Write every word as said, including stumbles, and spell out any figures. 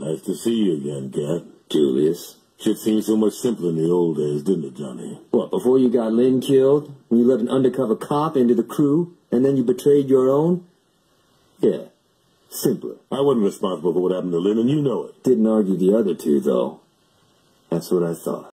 Nice to see you again, Gat. Julius. Shit seemed so much simpler in the old days, didn't it, Johnny? What, before you got Lynn killed? When you let an undercover cop into the crew? And then you betrayed your own? Yeah. Simpler. I wasn't responsible for what happened to Lynn, and you know it. Didn't argue the other two, though. That's what I thought.